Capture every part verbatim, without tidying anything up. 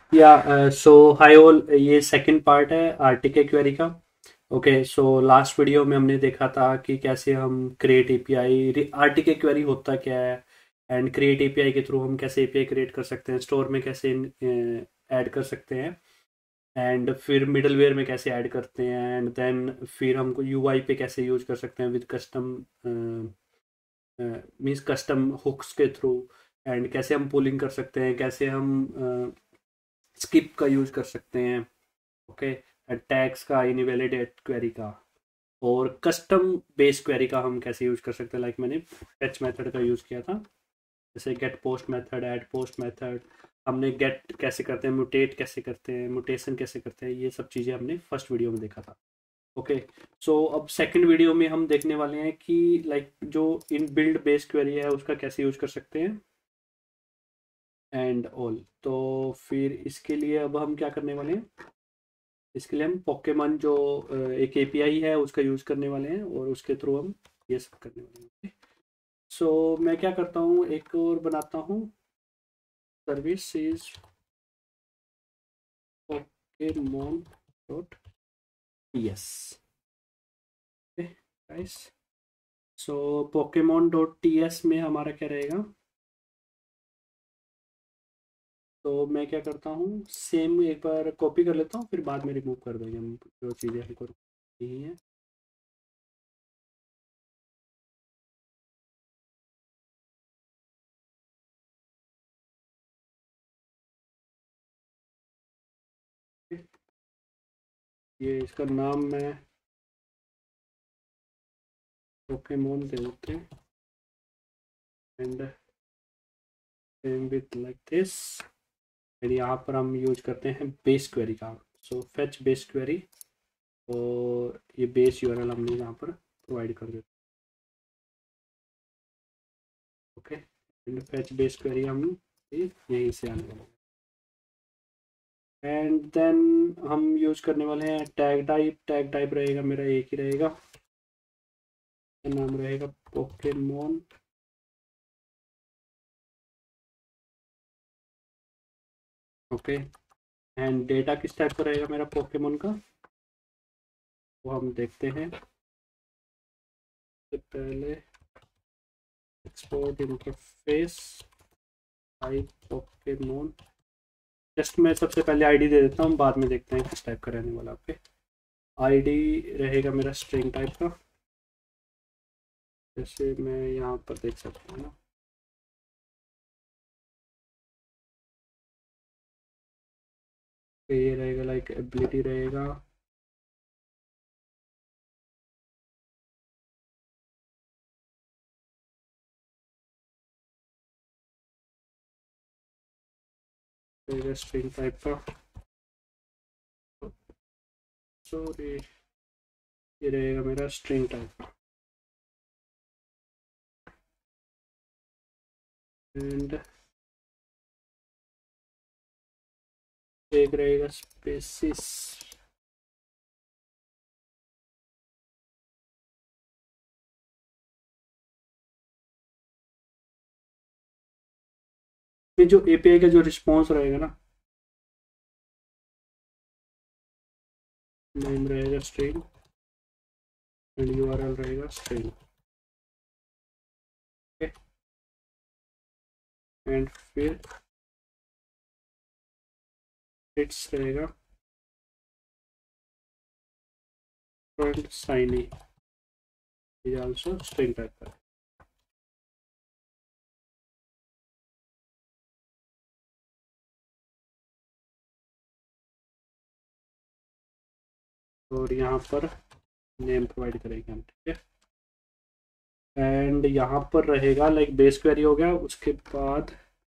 या so hi all, ये second part है आरटीके क्वेरी का। ओके, सो लास्ट वीडियो में हमने देखा था कि कैसे हम क्रिएट एपीआई, आरटीके क्वेरी होता क्या है, एंड क्रिएट एपीआई के थ्रू हम कैसे एपीआई क्रिएट कर सकते हैं, स्टोर में कैसे ऐड कर सकते हैं, एंड फिर मिडलवेयर में कैसे ऐड करते हैं, एंड देन फिर हमको यूआई पे कैसे यूज कर सकते हैं with custom means custom hooks के थ्रू, एंड कैसे हम पुलिंग कर सकते हैं, कैसे हम स्किप का यूज कर सकते हैं। ओके, टैग्स का, इनवैलिडेट क्वेरी का, और कस्टम बेस क्वेरी का हम कैसे यूज कर सकते हैं। लाइक like मैंने फेच मेथड का यूज किया था, जैसे get post method, add post method. हमने गेट कैसे करते हैं, म्यूटेट कैसे करते हैं, म्यूटेशन कैसे करते हैं, ये सब चीज़ें हमने फर्स्ट वीडियो में देखा था। ओके, सो अब सेकंड वीडियो में हम देखने वाले हैं कि लाइक like, जो इन बिल्ड बेस क्वेरी है उसका कैसे यूज कर सकते हैं एंड ऑल। तो फिर इसके लिए अब हम क्या करने वाले हैं, इसके लिए हम पोकेमॉन जो अ, एक एपीआई है उसका यूज करने वाले हैं, और उसके थ्रू हम ये सब करने वाले हैं। सो मैं क्या करता हूँ, एक और बनाता हूँ, service is Pokemon dot T S. Guys, so Pokemon dot T S में हमारा क्या रहेगा। तो मैं क्या करता हूँ, सेम एक बार कॉपी कर लेता हूँ, फिर बाद में रिमूव कर देंगे हम जो चीज़ें हमको नहीं है। ये इसका नाम मैं पोकेमॉन दे देते हैं, and same with like this. And यहाँ पर हम यूज करते हैं बेस क्वेरी का। सो फेच बेस क्वेरी, और ये बेस यूआरएल हमने यहाँ पर प्रोवाइड कर देते हैं। Okay, and fetch base query हम ये यहीं से आने वाले हैं, एंड देन हम यूज करने वाले हैं टैग टाइप। टैग टाइप रहेगा मेरा एक ही रहेगा, नाम रहेगा पोकेमॉन। ओके, एंड डेटा किस टाइप का रहेगा मेरा पोकेमॉन का, वो हम देखते हैं। सबसे पहले export interface type Pokemon. Just मैं सबसे पहले आईडी दे देता हूँ, बाद में देखते हैं किस टाइप का रहने वाला। ओके, आईडी रहेगा मेरा स्ट्रिंग टाइप का, जैसे मैं यहाँ पर देख सकता हूँ ना। तो ये रहेगा लाइक एबिलिटी रहेगा, रहेगा स्ट्रिंग टाइप का। सॉरी, ये रहेगा मेरा स्ट्रिंग टाइप का, एंड एक रहेगा स्पेसिस। ये जो एपीआई का जो रिस्पॉन्स रहेगा ना, नेम रहेगा स्ट्रिंग, एंड यूआरएल रहेगा स्ट्रिंग। एंड फिर इट्स रहेगा फ्रंट साइनी, ये आल्सो स्ट्रिंग टाइप का। और यहाँ पर नेम प्रोवाइड करेंगे हम, ठीक है। एंड यहाँ पर रहेगा लाइक बेस क्वेरी हो गया, उसके बाद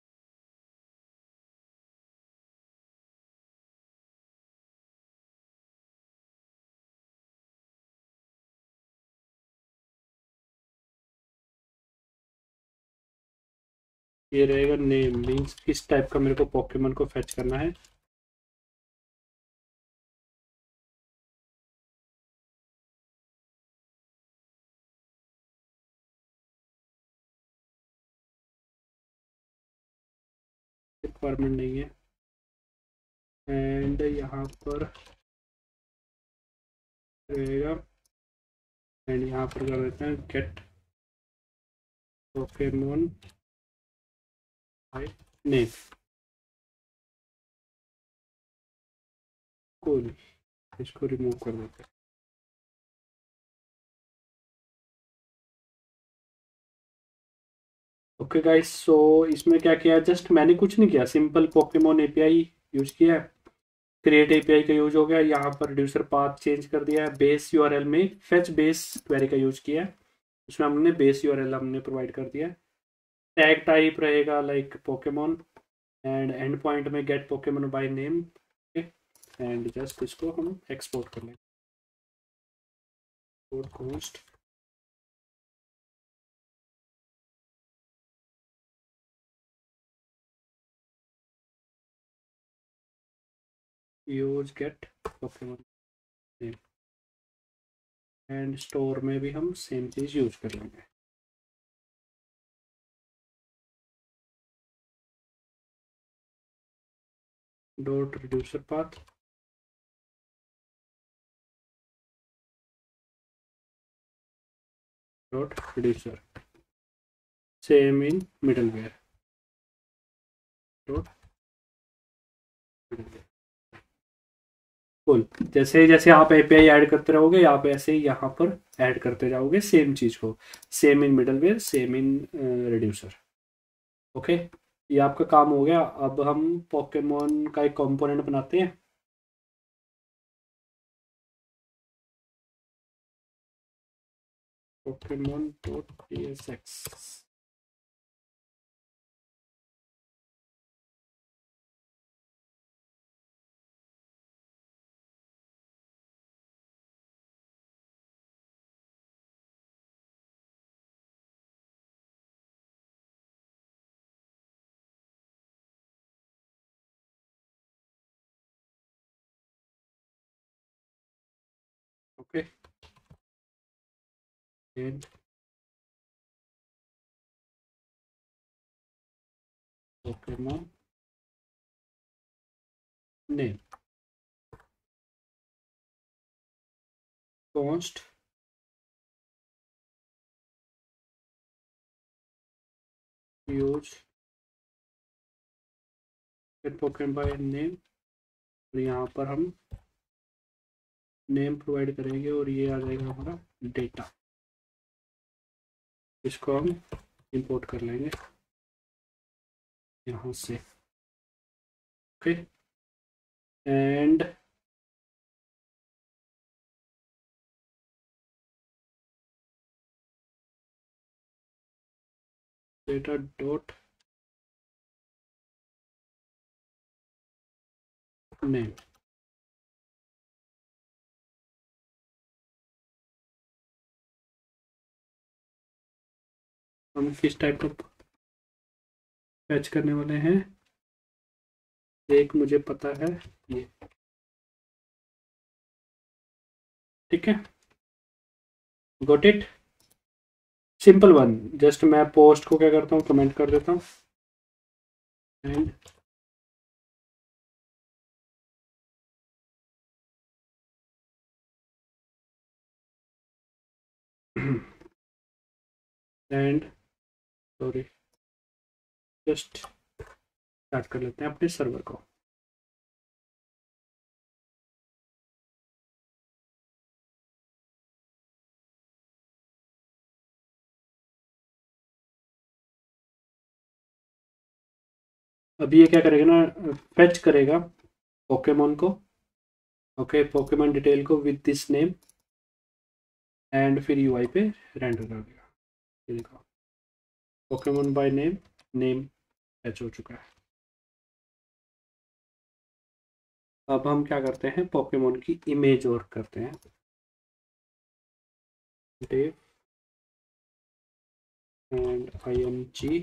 ये रहेगा नेम, मीन्स किस टाइप का मेरे को पोकेमन को फेच करना है। रिक्वायरमेंट नहीं है, एंड यहाँ पर रहेगा, एंड यहाँ पर कर देते हैं get Pokemon by name. Cool, इसको रिमूव कर देते हैं। ओके गाइस, सो इसमें क्या किया, जस्ट मैंने कुछ नहीं किया, सिंपल पोकेमोन एपीआई यूज किया है, क्रिएट एपीआई का यूज हो गया, यहाँ पर रिड्यूसर पाथ चेंज कर दिया है, बेस यूआरएल में फेच बेस क्वेरी का यूज किया है, उसमें हमने बेस यूआरएल हमने प्रोवाइड कर दिया है। टैग टाइप रहेगा like Pokemon, and endpoint में get Pokemon by name, and just इसको हम एक्सपोर्ट कर लेंगे, const use get Pokemon name, and store में भी हम सेम चीज यूज कर लेंगे। Dot reducer path dot reducer, same in middleware dot middleware. Cool, जैसे जैसे आप एपीआई ऐड करते रहोगे यहाँ पे ऐसे ही यहाँ पर ऐड करते जाओगे सेम चीज को, same in middleware same in reducer. Okay, ये आपका काम हो गया। अब हम पोकेमोन का एक कंपोनेंट बनाते हैं। Pokemon dot P S X, okay, and Pokemon name const use get Pokemon by name, और यहाँ पर हम नेम प्रोवाइड करेंगे और ये आ जाएगा हमारा डेटा, इसको हम इंपोर्ट कर लेंगे यहाँ से। Okay, and data dot name, हम किस टाइप का फैच करने वाले हैं, एक मुझे पता है ये, ठीक है, got it, simple one. Just मैं पोस्ट को क्या करता हूँ, कमेंट कर देता हूँ, and and sorry, just start कर लेते हैं अपने सर्वर को। अभी ये क्या करेगा ना, फेच करेगा पोकेमोन को, ओके, पोकेमोन डिटेल को विद दिस नेम, एंड फिर यूआई पे रेंडर कर देगा। ये देखो, Pokemon by name, name fetch हो चुका है। अब हम क्या करते हैं, पोकेमोन की इमेज और करते हैं, div and I M G,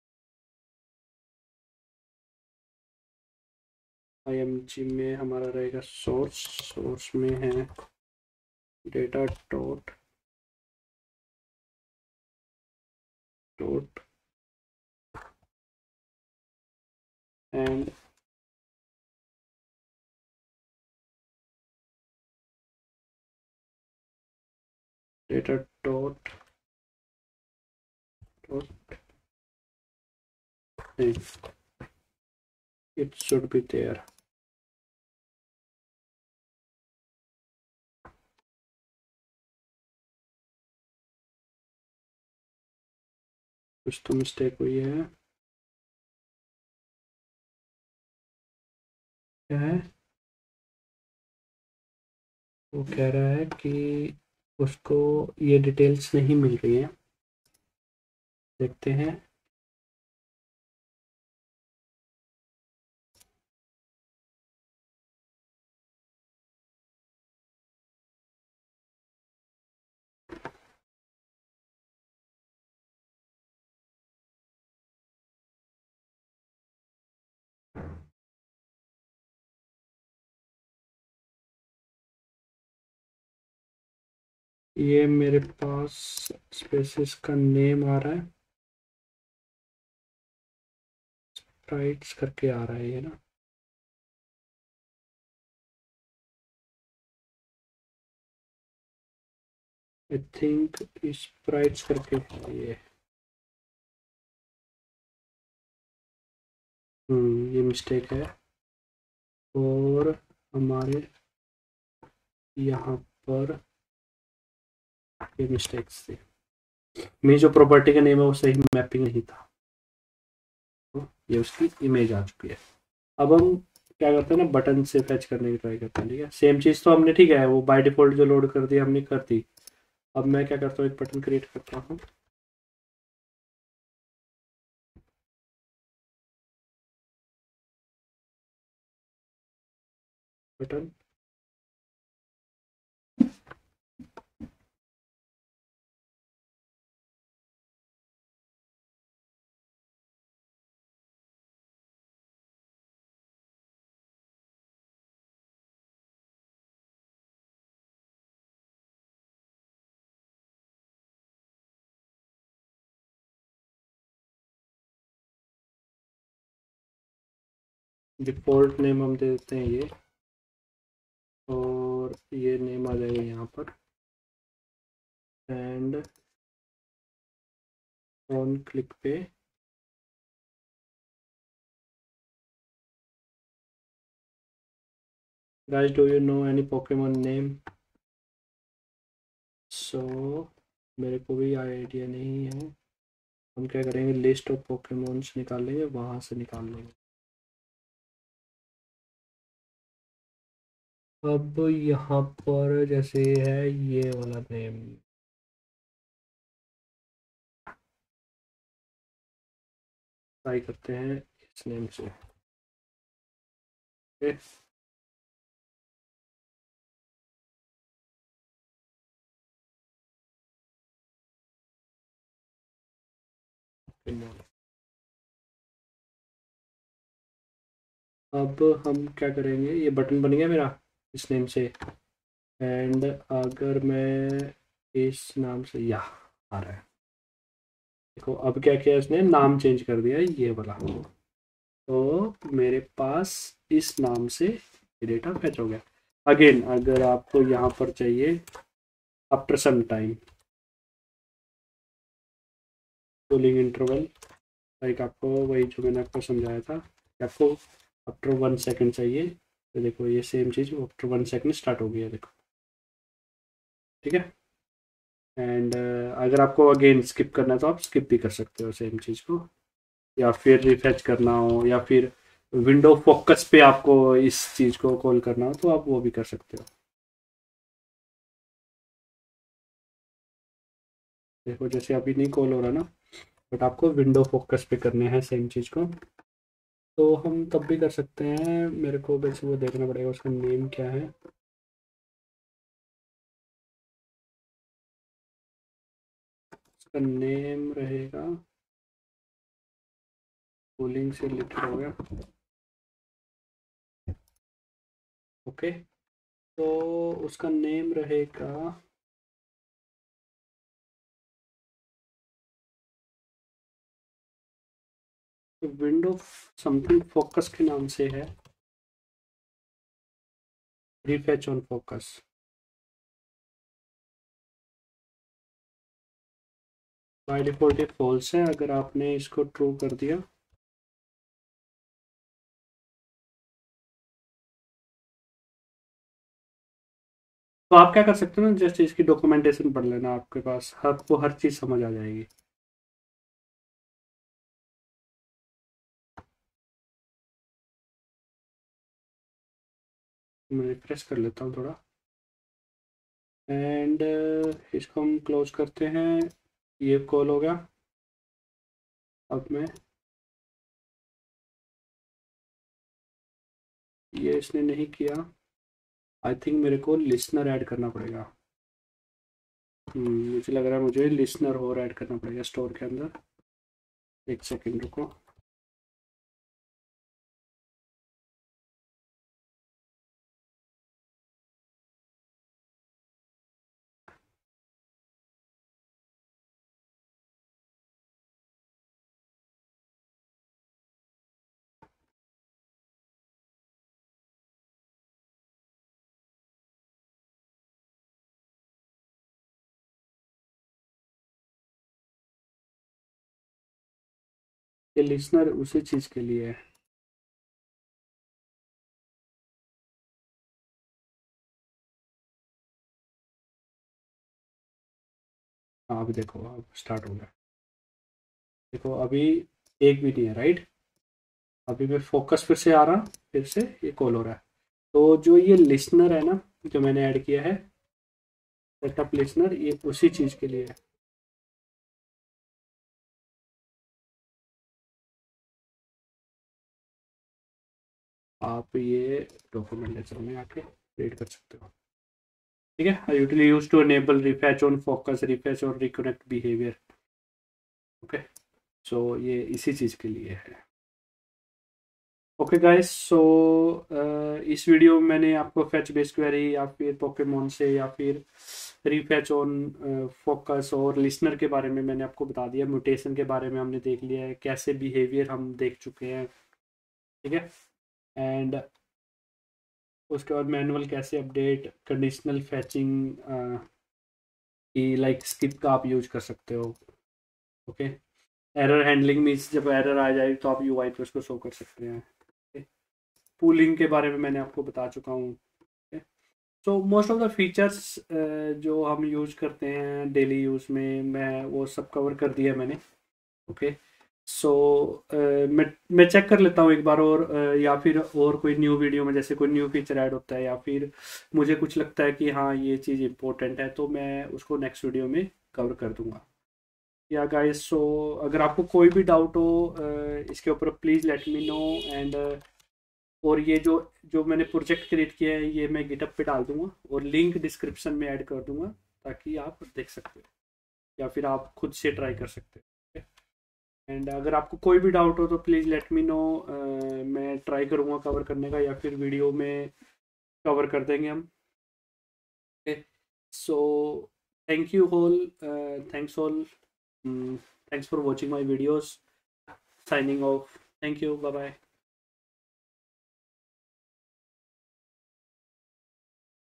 I M G में हमारा रहेगा सोर्स, सोर्स में है data dot dot and data dot dot name. It should be there. कुछ तो मिस्टेक हुई है। क्या है? वो कह रहा है कि उसको ये डिटेल्स नहीं मिल रही है। देखते हैं। ये मेरे पास स्पेसिस का नेम आ रहा है, स्प्राइट्स करके आ रहा है ये ना। आई थिंक स्प्राइट्स करके है ये। हम्म ये मिस्टेक है। और हमारे यहाँ पर ये मिस्टेक्स थी। मेरी जो प्रॉपर्टी का नेम है वो सही मैपिंग नहीं था, तो ये उसकी इमेज आ चुकी है। अब हम क्या करते हैं ना, बटन से फैच करने की ट्राई करते हैं। ठीक है, सेम चीज़ तो हमने, ठीक है, वो बाय डिफॉल्ट जो लोड कर दी हमने कर दी। अब मैं क्या करता हूँ, एक बटन क्रिएट करता हूँ। बटन डिफॉल्ट नेम हम दे देते हैं ये, और ये नेम आ जाएगा यहाँ पर, एंड ऑन क्लिक पे guys do you know any Pokemon name. So मेरे को भी आइडिया नहीं है। हम क्या करेंगे, लिस्ट ऑफ पोकेमॉन्स निकाल लेंगे, वहाँ से निकाल लेंगे। अब यहाँ पर जैसे है ये वाला नेम, ट्राई करते हैं इस नेम से। ओके, अब हम क्या करेंगे, ये बटन बन गया मेरा इस नेम से, एंड अगर मैं इस नाम से, या आ रहा है, देखो अब क्या किया इसने, नाम चेंज कर दिया ये वाला। तो मेरे पास इस नाम से ये डेटा फैच हो गया। अगेन अगर आपको यहाँ पर चाहिए after some time cooling interval, like आपको वही जो मैंने आपको समझाया था कि आपको आफ्टर वन सेकंड चाहिए, तो देखो ये सेम चीज़ आफ्टर वन सेकंड स्टार्ट हो गई है, देखो। ठीक है, एंड uh, अगर आपको अगेन स्किप करना है तो आप स्किप भी कर सकते हो सेम चीज़ को, या फिर रिफ्रेश करना हो, या फिर विंडो फोकस पे आपको इस चीज़ को कॉल करना हो तो आप वो भी कर सकते हो। देखो जैसे अभी नहीं कॉल हो रहा ना, बट आपको विंडो फोकस पे करने हैं सेम चीज़ को, तो हम तब भी कर सकते हैं। मेरे को बस वो देखना पड़ेगा उसका नेम क्या है। उसका नेम रहेगा, कूलिंग से रिलेटेड हो गया। ओके, तो उसका नेम रहेगा विंडो समथिंग फोकस के नाम से है, refetch on focus. By default ये फॉल्स है। अगर आपने इसको ट्रू कर दिया तो आप क्या कर सकते हो ना, जस्ट इसकी डॉक्यूमेंटेशन पढ़ लेना, आपके पास आपको हर चीज़ समझ आ जाएगी। मैं रिफ्रेश कर लेता हूँ थोड़ा, एंड इसको हम क्लोज करते हैं। ये कॉल हो गया। अब मैं ये इसने नहीं किया। आई थिंक मेरे को लिसनर ऐड करना पड़ेगा। हम्म, मुझे लग रहा है मुझे लिसनर और ऐड करना पड़ेगा स्टोर के अंदर। एक सेकंड रुको। ये लिसनर उसी चीज़ के लिए है। हाँ अभी देखो, अब स्टार्ट हो गया। देखो अभी एक भी नहीं है, राइट। अभी मैं फोकस फिर से आ रहा, फिर से ये कॉल हो रहा है। तो जो ये लिसनर है ना, जो मैंने ऐड किया है सेटअप लिसनर, ये उसी चीज़ के लिए है। आप ये डॉक्यूमेंटेशन में आके रीड कर सकते हो। ठीक है। I usually use to enable refetch on focus, refetch और रिकनेक्ट बिहेवियर। ओके, सो ये इसी चीज़ के लिए है। ओके गाइस, सो इस वीडियो में मैंने आपको फैच बेस्ड क्वेरी या फिर पोकेमोन से या फिर रिफैच ऑन फोकस और लिसनर के बारे में मैंने आपको बता दिया। म्यूटेशन के बारे में हमने देख लिया है, कैसे बिहेवियर हम देख चुके हैं। ठीक है। एंड उसके बाद मैनुअल कैसे अपडेट, कंडीशनल फैचिंग की लाइक स्किप का आप यूज कर सकते हो। ओके। एरर हैंडलिंग मीन्स जब एरर आ जाए तो आप यूआई पे उसको शो कर सकते हैं। पूलिंग के बारे में मैंने आपको बता चुका हूँ। तो मोस्ट ऑफ द फीचर्स जो हम यूज करते हैं डेली यूज में, मैं वो सब कवर कर दिया मैंने। ओके। सो मैं मैं चेक कर लेता हूँ एक बार और, uh, या फिर और कोई न्यू वीडियो में जैसे कोई न्यू फीचर ऐड होता है या फिर मुझे कुछ लगता है कि हाँ ये चीज़ इंपॉर्टेंट है, तो मैं उसको नेक्स्ट वीडियो में कवर कर दूंगा। या गाइस, सो अगर आपको कोई भी डाउट हो uh, इसके ऊपर please let me know. And और ये जो जो मैंने प्रोजेक्ट क्रिएट किया है ये मैं गिटअप पे डाल दूंगा और लिंक डिस्क्रिप्शन में ऐड कर दूंगा, ताकि आप देख सकते हो या फिर आप खुद से ट्राई कर सकते हो। एंड अगर आपको कोई भी डाउट हो तो प्लीज़ लेट मी नो। मैं ट्राई करूँगा कवर करने का, या फिर वीडियो में कवर कर देंगे हम। Okay, so thank you all, thanks all, thanks for watching my videos. Signing off. Thank you, bye bye.